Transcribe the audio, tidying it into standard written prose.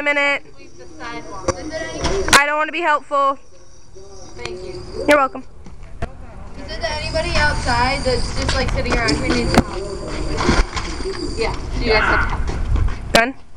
a minute. The sidewalk. I don't want to be helpful. Thank you. You're welcome. Is there anybody outside that's just like sitting around here needs help? Yeah. So you guys have to help. Done?